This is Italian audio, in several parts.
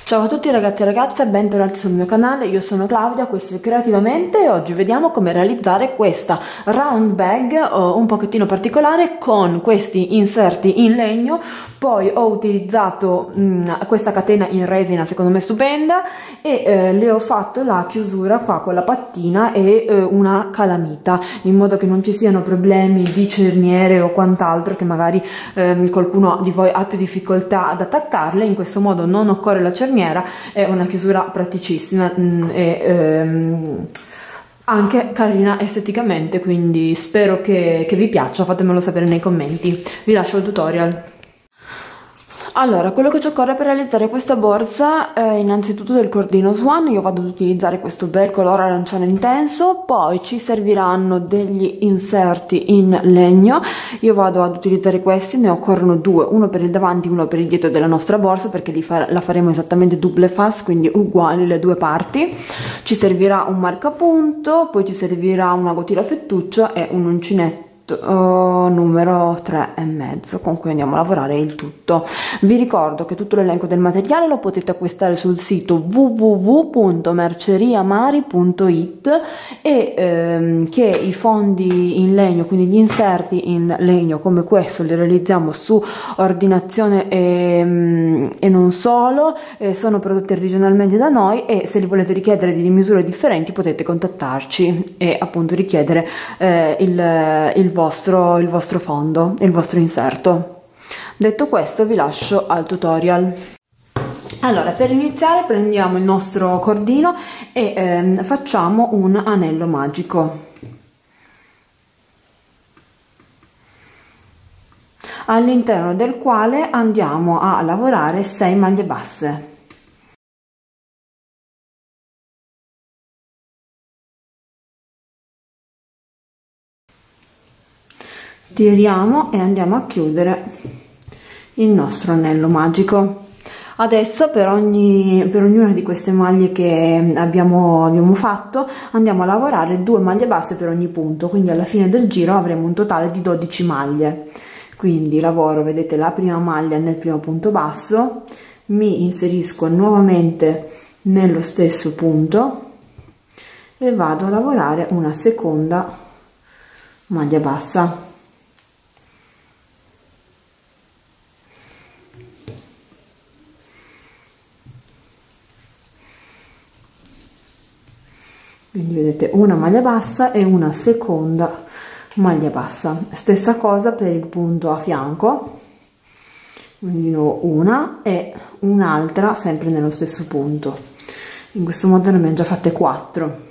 Ciao a tutti ragazzi e ragazze, bentornati sul mio canale, io sono Claudia, questo è Creativamente e oggi vediamo come realizzare questa round bag un pochettino particolare con questi inserti in legno. Poi ho utilizzato questa catena in resina secondo me stupenda e le ho fatto la chiusura qua con la pattina e una calamita, in modo che non ci siano problemi di cerniere o quant'altro, che magari qualcuno di voi ha più difficoltà ad attaccarle. In questo modo non occorre la cerniera, è una chiusura praticissima e anche carina esteticamente, quindi spero che vi piaccia, fatemelo sapere nei commenti. Vi lascio il tutorial. Allora, quello che ci occorre per realizzare questa borsa è innanzitutto del cordino Swan. Io vado ad utilizzare questo bel colore arancione intenso, poi ci serviranno degli inserti in legno. Io vado ad utilizzare questi, ne occorrono due, uno per il davanti e uno per il dietro della nostra borsa, perché la faremo esattamente double face, quindi uguali le due parti. Ci servirà un marcapunto, poi ci servirà una gotilla fettuccio e un uncinetto numero 3,5 con cui andiamo a lavorare il tutto. Vi ricordo che tutto l'elenco del materiale lo potete acquistare sul sito www.merceriamari.it e che i fondi in legno, quindi gli inserti in legno come questo, li realizziamo su ordinazione e non solo, sono prodotti artigianalmente da noi, e se li volete richiedere di misure differenti potete contattarci e appunto richiedere il vostro fondo, il vostro inserto. Detto questo, vi lascio al tutorial. Allora, per iniziare prendiamo il nostro cordino e facciamo un anello magico. All'interno del quale andiamo a lavorare 6 maglie basse. Tiriamo e andiamo a chiudere il nostro anello magico. Adesso per ognuna di queste maglie che abbiamo fatto andiamo a lavorare 2 maglie basse per ogni punto, quindi alla fine del giro avremo un totale di 12 maglie. Quindi lavoro, vedete, la prima maglia nel primo punto basso, mi inserisco nuovamente nello stesso punto e vado a lavorare una seconda maglia bassa. Quindi vedete, una maglia bassa e una seconda maglia bassa. Stessa cosa per il punto a fianco, quindi di nuovo una e un'altra sempre nello stesso punto. In questo modo ne abbiamo già fatte 4.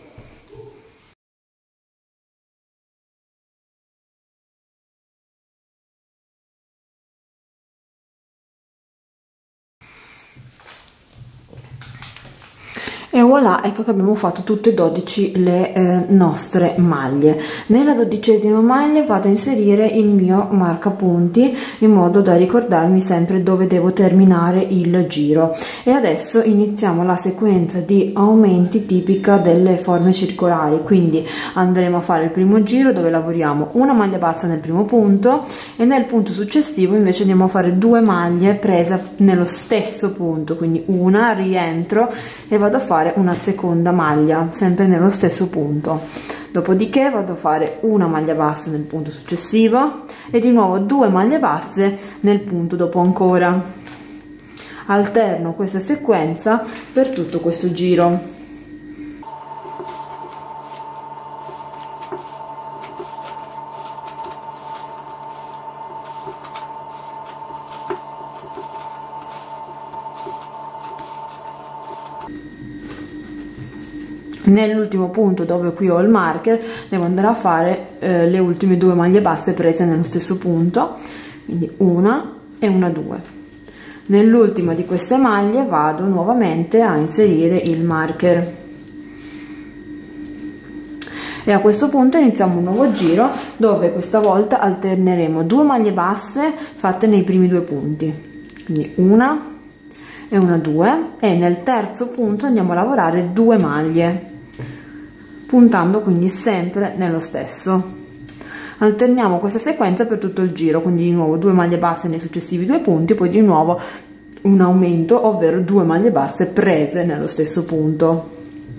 E voilà, ecco che abbiamo fatto tutte e 12 le nostre maglie. Nella 12ª maglia vado a inserire il mio marcapunti, in modo da ricordarmi sempre dove devo terminare il giro. E adesso iniziamo la sequenza di aumenti tipica delle forme circolari. Quindi andremo a fare il primo giro dove lavoriamo una maglia bassa nel primo punto e nel punto successivo invece andiamo a fare 2 maglie prese nello stesso punto, quindi una, rientro e vado a fare una seconda maglia sempre nello stesso punto. Dopodiché vado a fare una maglia bassa nel punto successivo e di nuovo 2 maglie basse nel punto dopo ancora. Alterno questa sequenza per tutto questo giro. Nell'ultimo punto, dove qui ho il marker, devo andare a fare le ultime 2 maglie basse prese nello stesso punto, quindi una e una 2. Nell'ultima di queste maglie vado nuovamente a inserire il marker e a questo punto iniziamo un nuovo giro dove questa volta alterneremo 2 maglie basse fatte nei primi 2 punti, quindi una e una 2, e nel terzo punto andiamo a lavorare 2 maglie, puntando quindi sempre nello stesso. Alterniamo questa sequenza per tutto il giro, quindi di nuovo 2 maglie basse nei successivi 2 punti, poi di nuovo un aumento, ovvero 2 maglie basse prese nello stesso punto.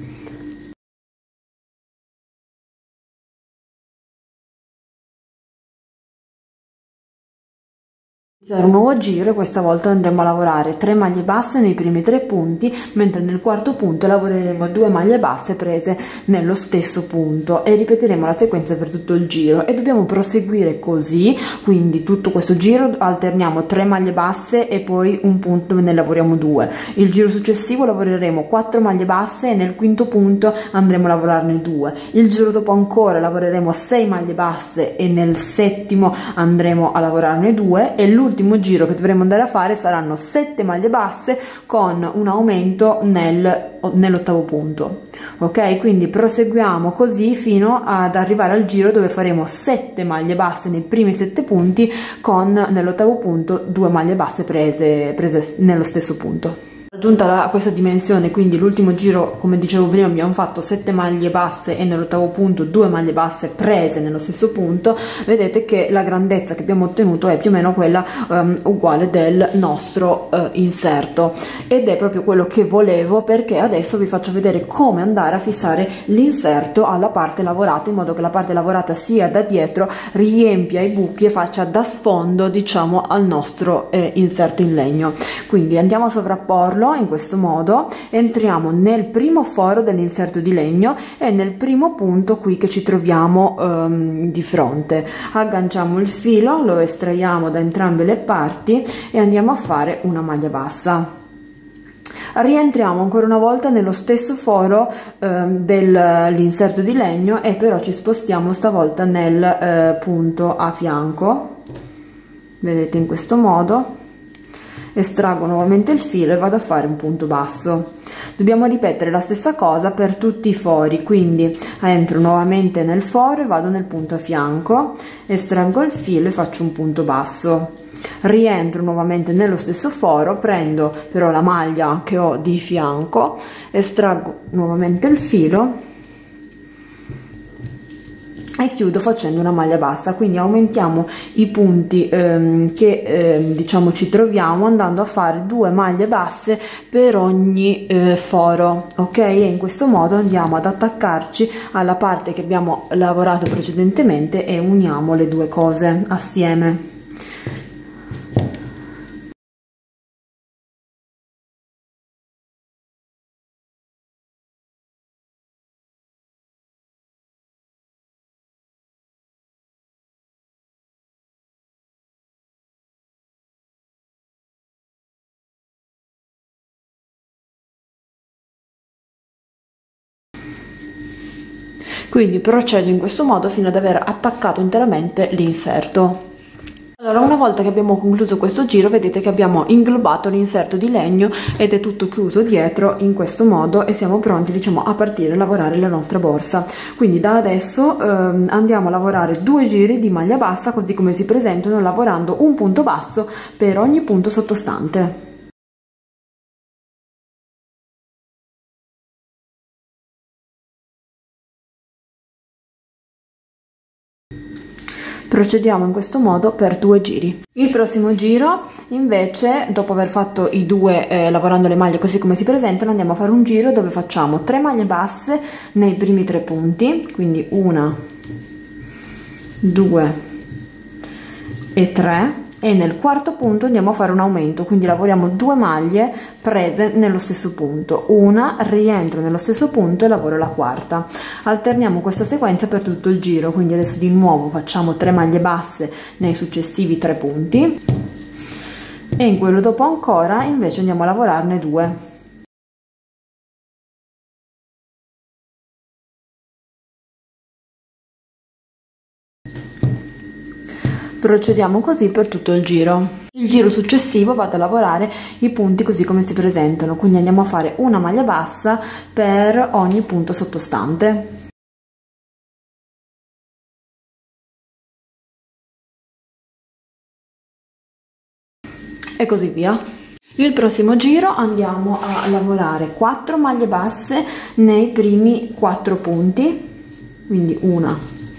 Iniziare un nuovo giro e questa volta andremo a lavorare 3 maglie basse nei primi 3 punti, mentre nel quarto punto lavoreremo 2 maglie basse prese nello stesso punto e ripeteremo la sequenza per tutto il giro e dobbiamo proseguire così, quindi tutto questo giro alterniamo 3 maglie basse e poi un punto ne lavoriamo 2. Il giro successivo lavoreremo 4 maglie basse e nel quinto punto andremo a lavorarne 2. Il giro dopo ancora lavoreremo 6 maglie basse e nel settimo andremo a lavorarne 2 e l'ultimo giro che dovremo andare a fare saranno 7 maglie basse con un aumento nell'ottavo punto. Ok, quindi proseguiamo così fino ad arrivare al giro dove faremo 7 maglie basse nei primi 7 punti con nell'ottavo punto 2 maglie basse prese nello stesso punto. Raggiunta questa dimensione, quindi l'ultimo giro, come dicevo prima, abbiamo fatto 7 maglie basse e nell'ottavo punto 2 maglie basse prese nello stesso punto. Vedete che la grandezza che abbiamo ottenuto è più o meno quella uguale del nostro inserto, ed è proprio quello che volevo, perché adesso vi faccio vedere come andare a fissare l'inserto alla parte lavorata, in modo che la parte lavorata sia da dietro, riempia i buchi e faccia da sfondo, diciamo, al nostro inserto in legno. Quindi andiamo a sovrapporlo in questo modo, entriamo nel primo foro dell'inserto di legno e nel primo punto qui che ci troviamo di fronte, agganciamo il filo, lo estraiamo da entrambe le parti e andiamo a fare una maglia bassa. Rientriamo ancora una volta nello stesso foro dell'inserto di legno e però ci spostiamo stavolta nel punto a fianco, vedete, in questo modo. Estraggo nuovamente il filo e vado a fare un punto basso. Dobbiamo ripetere la stessa cosa per tutti i fori, quindi entro nuovamente nel foro e vado nel punto a fianco, estraggo il filo e faccio un punto basso. Rientro nuovamente nello stesso foro, prendo però la maglia che ho di fianco, estraggo nuovamente il filo e chiudo facendo una maglia bassa. Quindi aumentiamo i punti diciamo ci troviamo, andando a fare 2 maglie basse per ogni foro, ok? E in questo modo andiamo ad attaccarci alla parte che abbiamo lavorato precedentemente e uniamo le due cose assieme. Quindi procedo in questo modo fino ad aver attaccato interamente l'inserto. Allora, una volta che abbiamo concluso questo giro, vedete che abbiamo inglobato l'inserto di legno ed è tutto chiuso dietro in questo modo e siamo pronti, diciamo, a partire a lavorare la nostra borsa. Quindi da adesso andiamo a lavorare 2 giri di maglia bassa così come si presentano, lavorando un punto basso per ogni punto sottostante. Procediamo in questo modo per 2 giri. Il prossimo giro invece, dopo aver fatto i 2 lavorando le maglie così come si presentano, andiamo a fare un giro dove facciamo 3 maglie basse nei primi 3 punti, quindi 1, 2 e 3, e nel quarto punto andiamo a fare un aumento, quindi lavoriamo 2 maglie prese nello stesso punto, una, rientro nello stesso punto e lavoro la quarta. Alterniamo questa sequenza per tutto il giro, quindi adesso di nuovo facciamo 3 maglie basse nei successivi 3 punti e in quello dopo ancora invece andiamo a lavorarne 2. Procediamo così per tutto il giro. Il giro successivo vado a lavorare i punti così come si presentano, quindi andiamo a fare una maglia bassa per ogni punto sottostante. E così via. Il prossimo giro andiamo a lavorare 4 maglie basse nei primi 4 punti, quindi 1,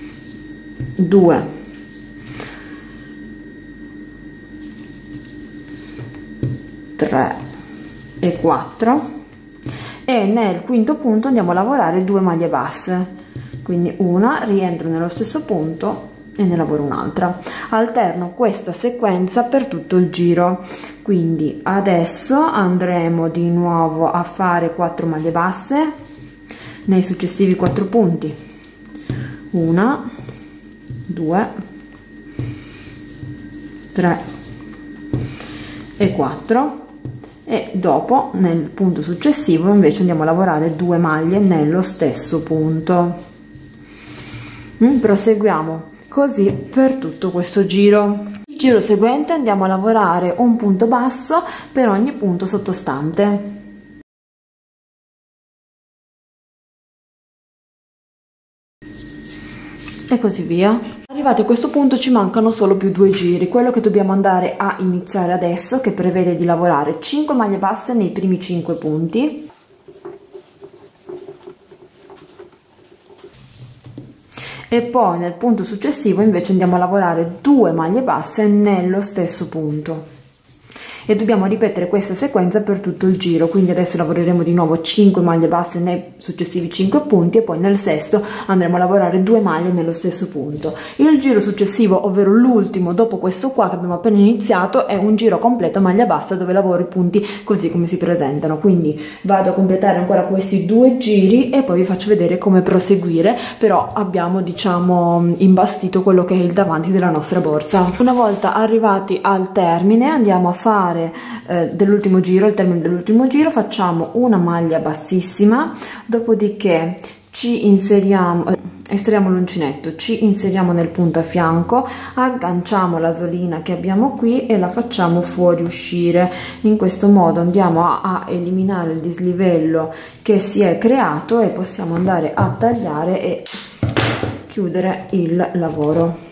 2, 3 3 e 4, e nel quinto punto andiamo a lavorare 2 maglie basse, quindi una rientro nello stesso punto e ne lavoro un'altra. Alterno questa sequenza per tutto il giro, quindi adesso andremo di nuovo a fare 4 maglie basse nei successivi 4 punti, 1, 2, 3 e 4, e dopo nel punto successivo invece andiamo a lavorare 2 maglie nello stesso punto. Proseguiamo così per tutto questo giro. Il giro seguente andiamo a lavorare un punto basso per ogni punto sottostante. E così via. Arrivati a questo punto ci mancano solo più 2 giri. Quello che dobbiamo andare a iniziare adesso, che prevede di lavorare 5 maglie basse nei primi 5 punti, e poi nel punto successivo invece andiamo a lavorare 2 maglie basse nello stesso punto, e dobbiamo ripetere questa sequenza per tutto il giro. Quindi adesso lavoreremo di nuovo 5 maglie basse nei successivi 5 punti e poi nel sesto andremo a lavorare 2 maglie nello stesso punto. Il giro successivo, ovvero l'ultimo dopo questo qua che abbiamo appena iniziato, è un giro completo maglia bassa dove lavoro i punti così come si presentano. Quindi vado a completare ancora questi 2 giri e poi vi faccio vedere come proseguire, però abbiamo, diciamo, imbastito quello che è il davanti della nostra borsa. Una volta arrivati al termine andiamo a fare dell'ultimo giro, al termine dell'ultimo giro facciamo una maglia bassissima, dopodiché ci inseriamo, estraiamo l'uncinetto, ci inseriamo nel punto a fianco, agganciamo l'asolina che abbiamo qui e la facciamo fuoriuscire. In questo modo andiamo a eliminare il dislivello che si è creato e possiamo andare a tagliare e chiudere il lavoro.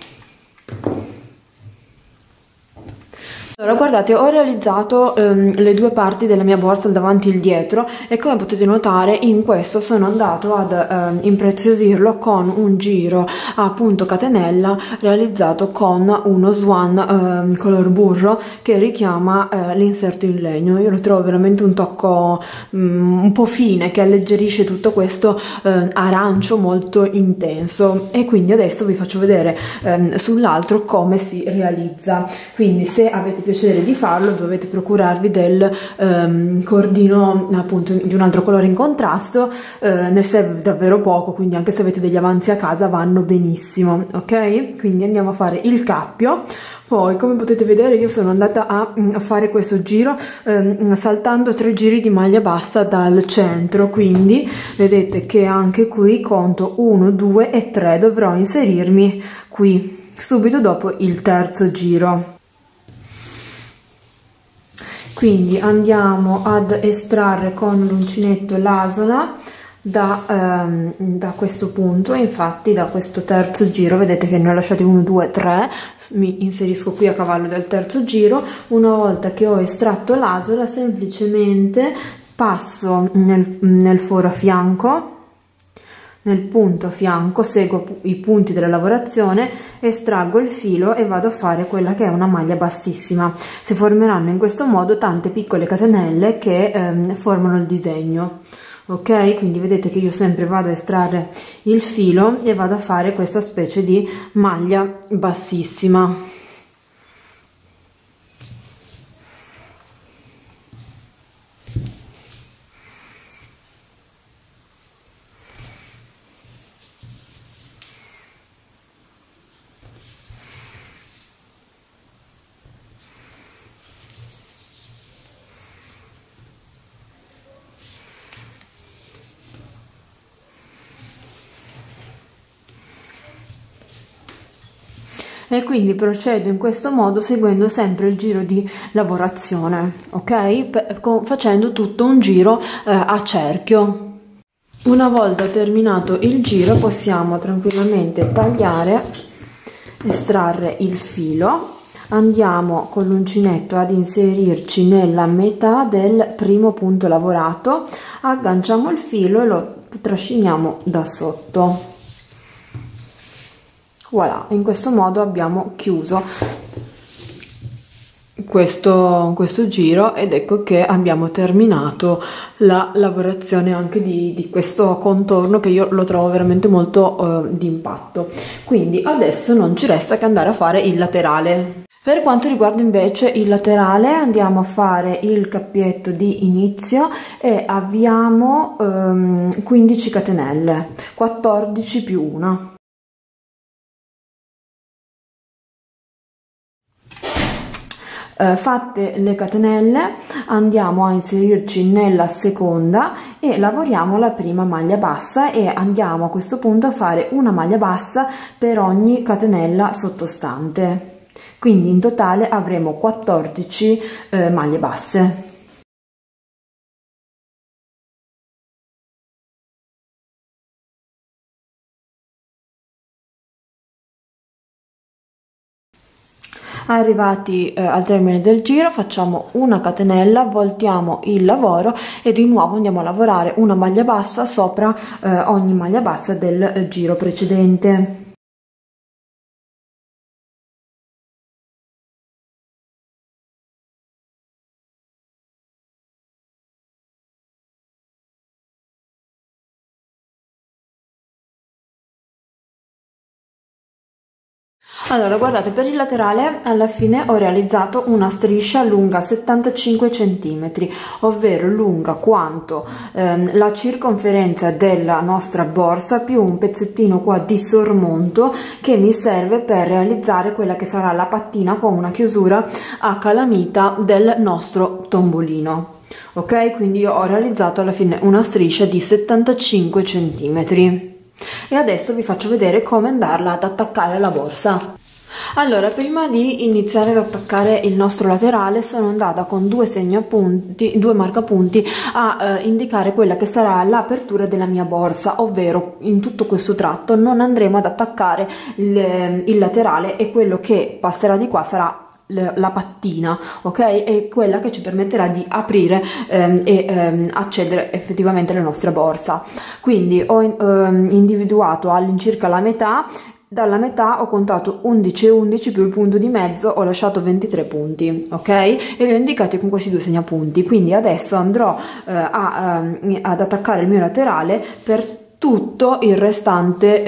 Allora, guardate, ho realizzato le 2 parti della mia borsa, il davanti e il dietro, e come potete notare in questo sono andato ad impreziosirlo con un giro a punto catenella realizzato con uno swan color burro che richiama l'inserto in legno. Io lo trovo veramente un tocco un po' fine, che alleggerisce tutto questo arancio molto intenso, e quindi adesso vi faccio vedere sull'altro come si realizza. Quindi se avete piacere di farlo dovete procurarvi del cordino appunto di un altro colore in contrasto, ne serve davvero poco, quindi anche se avete degli avanzi a casa vanno benissimo, ok? Quindi andiamo a fare il cappio. Poi, come potete vedere, io sono andata a fare questo giro saltando 3 giri di maglia bassa dal centro, quindi vedete che anche qui conto 1, 2 e 3, dovrò inserirmi qui subito dopo il terzo giro. Quindi andiamo ad estrarre con l'uncinetto l'asola da questo punto, e infatti da questo terzo giro vedete che ne ho lasciati 1, 2, 3, mi inserisco qui a cavallo del terzo giro. Una volta che ho estratto l'asola semplicemente passo nel foro a fianco, nel punto a fianco, seguo i punti della lavorazione, estraggo il filo e vado a fare quella che è una maglia bassissima. Si formeranno in questo modo tante piccole catenelle che formano il disegno, ok? Quindi vedete che io sempre vado a estrarre il filo e vado a fare questa specie di maglia bassissima. E quindi procedo in questo modo seguendo sempre il giro di lavorazione, ok? Facendo tutto un giro a cerchio. Una volta terminato il giro possiamo tranquillamente tagliare, estrarre il filo, andiamo con l'uncinetto ad inserirci nella metà del primo punto lavorato, agganciamo il filo e lo trasciniamo da sotto. Voilà, in questo modo abbiamo chiuso questo giro, ed ecco che abbiamo terminato la lavorazione anche di questo contorno, che io lo trovo veramente molto d'impatto. Quindi adesso non ci resta che andare a fare il laterale. Per quanto riguarda invece il laterale, andiamo a fare il cappietto di inizio e avviamo 15 catenelle, 14 più 1. Fatte le catenelle, andiamo a inserirci nella seconda e lavoriamo la prima maglia bassa, e andiamo a questo punto a fare una maglia bassa per ogni catenella sottostante. Quindi in totale avremo 14 maglie basse. Arrivati al termine del giro, facciamo una catenella, voltiamo il lavoro e di nuovo andiamo a lavorare una maglia bassa sopra ogni maglia bassa del giro precedente. Allora, guardate, per il laterale alla fine ho realizzato una striscia lunga 75 cm, ovvero lunga quanto la circonferenza della nostra borsa più un pezzettino qua di sormonto che mi serve per realizzare quella che sarà la pattina con una chiusura a calamita del nostro tombolino. Ok, quindi io ho realizzato alla fine una striscia di 75 cm. E adesso vi faccio vedere come andarla ad attaccare alla borsa. Allora, prima di iniziare ad attaccare il nostro laterale sono andata con due marcapunti a indicare quella che sarà l'apertura della mia borsa, ovvero in tutto questo tratto non andremo ad attaccare il laterale, e quello che passerà di qua sarà la pattina, ok? È quella che ci permetterà di aprire e accedere effettivamente alla nostra borsa. Quindi ho individuato all'incirca la metà. Dalla metà ho contato 11 e 11 più il punto di mezzo, ho lasciato 23 punti, ok? E li ho indicati con questi due segnapunti. Quindi adesso andrò ad attaccare il mio laterale per tutto il restante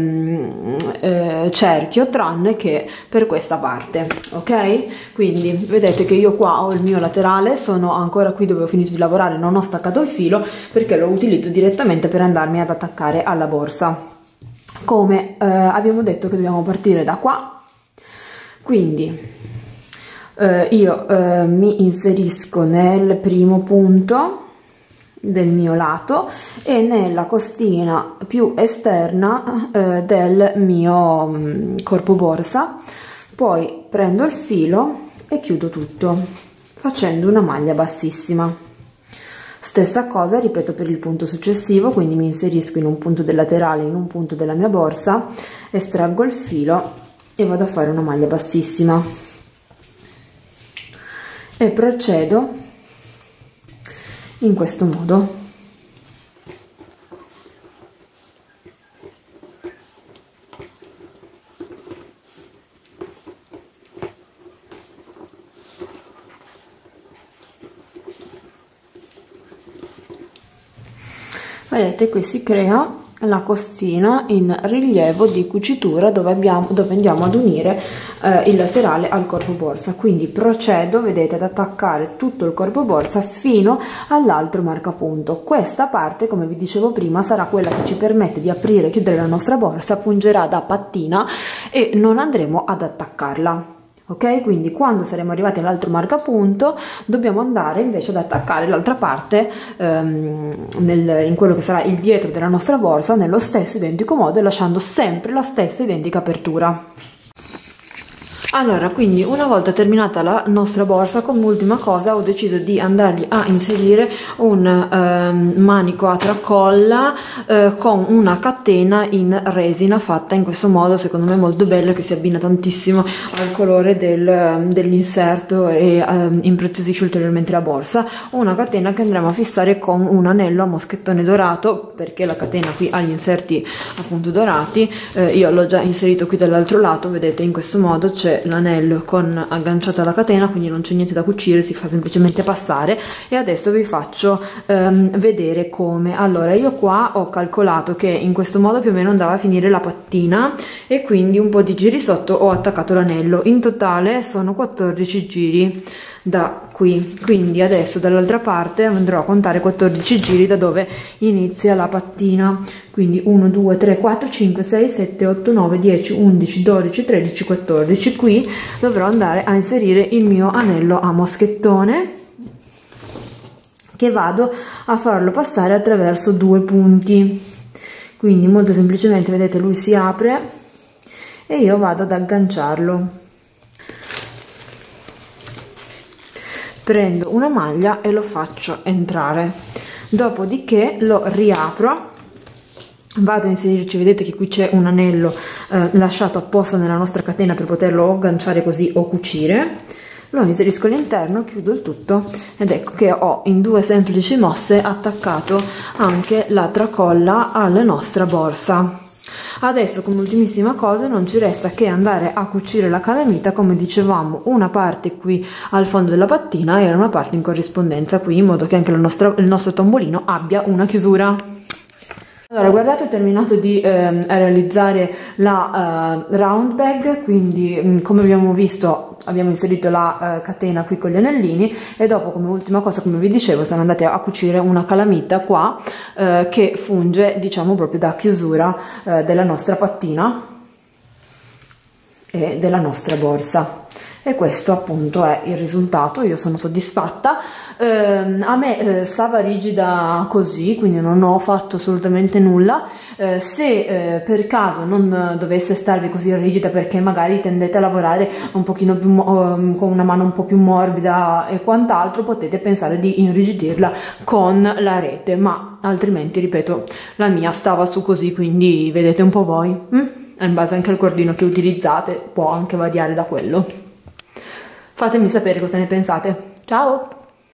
cerchio, tranne che per questa parte, ok? Quindi vedete che io qua ho il mio laterale, sono ancora qui dove ho finito di lavorare, non ho staccato il filo perché lo utilizzo direttamente per andarmi ad attaccare alla borsa. Come abbiamo detto che dobbiamo partire da qua, quindi io mi inserisco nel primo punto del mio lato e nella costina più esterna del mio corpo borsa, poi prendo il filo e chiudo tutto facendo una maglia bassissima. Stessa cosa ripeto per il punto successivo, quindi mi inserisco in un punto del laterale, in un punto della mia borsa, estraggo il filo e vado a fare una maglia bassissima e procedo in questo modo. Vedete, qui si crea la costina in rilievo di cucitura dove andiamo ad unire il laterale al corpo borsa. Quindi procedo, vedete, ad attaccare tutto il corpo borsa fino all'altro marcapunto. Questa parte, come vi dicevo prima, sarà quella che ci permette di aprire e chiudere la nostra borsa, fungerà da pattina e non andremo ad attaccarla. Ok, quindi quando saremo arrivati all'altro marcapunto dobbiamo andare invece ad attaccare l'altra parte in quello che sarà il dietro della nostra borsa nello stesso identico modo e lasciando sempre la stessa identica apertura. Allora, quindi una volta terminata la nostra borsa, come ultima cosa ho deciso di andargli a inserire un manico a tracolla con una catena in resina fatta in questo modo, secondo me molto bello, che si abbina tantissimo al colore dell'inserto e impreziosisce ulteriormente la borsa. Una catena che andremo a fissare con un anello a moschettone dorato, perché la catena qui ha gli inserti appunto dorati. Io l'ho già inserito qui dall'altro lato, vedete, in questo modo c'è c'è l'anello con agganciata alla catena, quindi non c'è niente da cucire, si fa semplicemente passare. E adesso vi faccio vedere come. Allora, io qua ho calcolato che in questo modo più o meno andava a finire la pattina, e quindi un po' di giri sotto ho attaccato l'anello. In totale sono 14 giri da qui, quindi adesso dall'altra parte andrò a contare 14 giri da dove inizia la pattina, quindi 1 2 3 4 5 6 7 8 9 10 11 12 13 14. Qui dovrò andare a inserire il mio anello a moschettone, che vado a farlo passare attraverso 2 punti. Quindi molto semplicemente, vedete, lui si apre e io vado ad agganciarlo. Prendo una maglia e lo faccio entrare, dopodiché lo riapro, vado a inserirci, vedete che qui c'è un anello lasciato apposta nella nostra catena per poterlo agganciare così o cucire, lo inserisco all'interno, chiudo il tutto ed ecco che ho in 2 semplici mosse attaccato anche la tracolla alla nostra borsa. Adesso, come ultimissima cosa, non ci resta che andare a cucire la calamita, come dicevamo, una parte qui al fondo della pattina e una parte in corrispondenza qui, in modo che anche il nostro tombolino abbia una chiusura. Allora, guardate, ho terminato di realizzare la round bag, quindi come abbiamo visto abbiamo inserito la catena qui con gli anellini, e dopo, come ultima cosa, come vi dicevo, siamo andati a cucire una calamita qua che funge, diciamo, proprio da chiusura della nostra pattina e della nostra borsa. E questo appunto è il risultato. Io sono soddisfatta. A me stava rigida così, quindi non ho fatto assolutamente nulla. Se per caso non dovesse starvi così rigida, perché magari tendete a lavorare un pochino più con una mano un po' più morbida e quant'altro, potete pensare di irrigidirla con la rete, ma altrimenti, ripeto, la mia stava su così, quindi vedete un po' voi. In base anche al cordino che utilizzate può anche variare da quello. Fatemi sapere cosa ne pensate. Ciao!